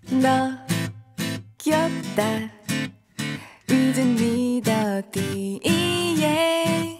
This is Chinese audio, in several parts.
너 귀엽다 이제 네가 어디에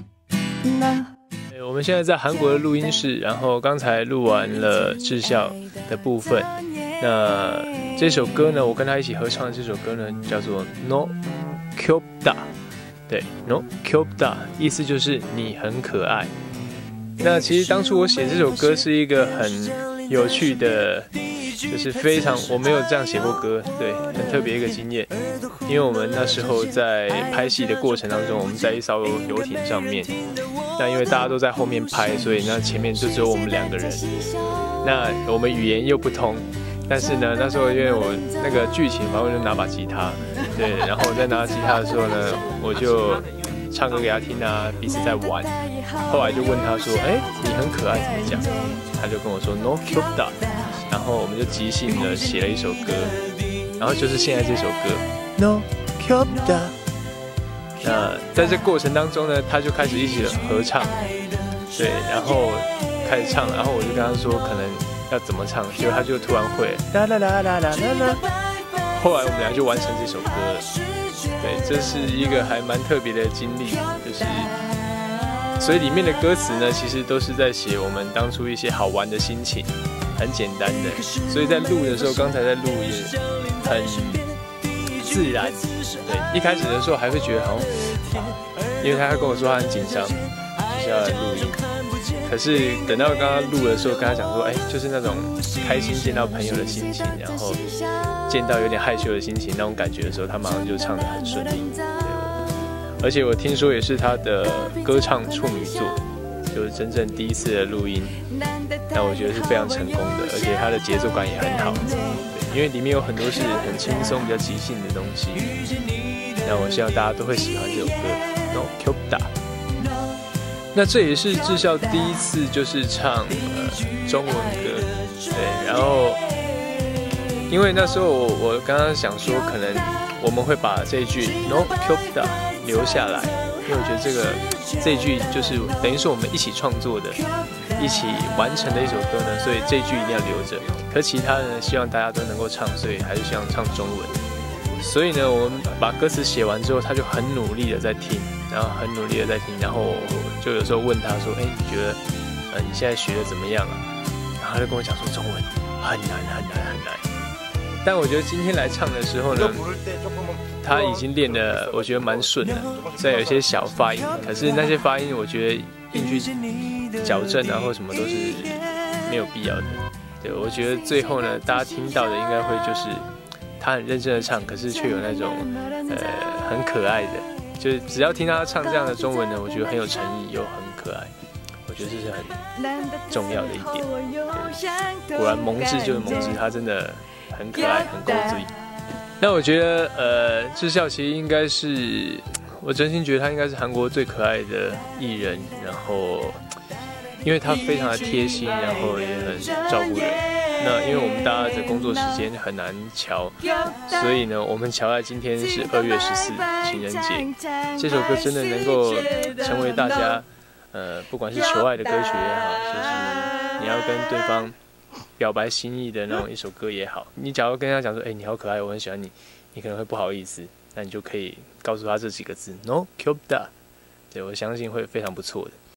너 我们现在在韩国的录音室，然后刚才录完了智孝的部分。那这首歌呢，我跟他一起合唱的这首歌呢，叫做 No Kyopda， 对 No Kyopda， 意思就是你很可爱。那其实当初我写这首歌是一个很有趣的，就是非常我没有这样写过歌，对，很特别一个经验。因为我们那时候在拍戏的过程当中，我们在一艘游艇上面。那因为大家都在后面拍，所以那前面就只有我们2个人。那我们语言又不通，但是呢，那时候因为我那个剧情，反正我就拿把吉他，对，然后我在拿吉他的时候呢，我就唱歌给他听啊，彼此在玩。后来就问他说：“哎，你很可爱，怎么讲？”他就跟我说 “No Kyopda”， 然后我们就即兴的写了一首歌，然后就是现在这首歌 “No Kyopda”。那在这过程当中呢，他就开始一起合唱，对，然后开始唱，然后我就跟他说可能要怎么唱，结果他就突然会啦啦啦啦啦啦啦。后来我们俩就完成这首歌了，对，这是一个还蛮特别的经历，就是所以里面的歌词呢，其实都是在写我们当初一些好玩的心情，很简单的，所以在录的时候，刚才在录也很自然。对，一开始的时候还会觉得好像，因为他跟我说他很紧张，就是要来录音。可是等到刚刚录的时候，跟他讲说，哎，就是那种开心见到朋友的心情，然后见到有点害羞的心情那种感觉的时候，他马上就唱得很顺利。对，而且我听说也是他的歌唱处女作，就是真正第一次的录音，那我觉得是非常成功的，而且他的节奏感也很好。因为里面有很多是很轻松、比较即兴的东西，那我希望大家都会喜欢这首歌 No Kyopda。那这也是智孝第一次就是唱中文歌，对，然后因为那时候我刚刚想说，可能我们会把这一句 No Kyopda 留下来，因为我觉得这一句就是等于是我们一起创作的。一起完成的一首歌呢，所以这句一定要留着。可其他的呢，希望大家都能够唱，所以还是希望唱中文。所以呢，我们把歌词写完之后，他就很努力的在听，然后很努力的在听，然后就有时候问他说：“哎，你觉得你现在学的怎么样啊？”然后他就跟我讲说：“中文很难很难很难。”但我觉得今天来唱的时候呢，他已经练得我觉得蛮顺的，虽然有一些小发音，可是那些发音我觉得音去矫正啊或什么都是没有必要的。对，我觉得最后呢，大家听到的应该会就是他很认真的唱，可是却有那种很可爱的，就是只要听他唱这样的中文呢，我觉得很有诚意又很可爱。我觉得这是很重要的一点。对，果然蒙智就是蒙智，他真的很可爱，很够嘴。那我觉得智孝其实应该是，我真心觉得他应该是韩国最可爱的艺人，然后因为他非常的贴心，然后也很照顾人。那因为我们大家的工作时间很难瞧，所以呢，我们瞧在今天是2月14情人节，这首歌真的能够成为大家不管是求爱的歌曲也好，就是你要跟对方表白心意的那种一首歌也好，你假如跟他讲说，哎，你好可爱，我很喜欢你，你可能会不好意思，那你就可以告诉他这几个字 No Kyopda， 对，我相信会非常不错的。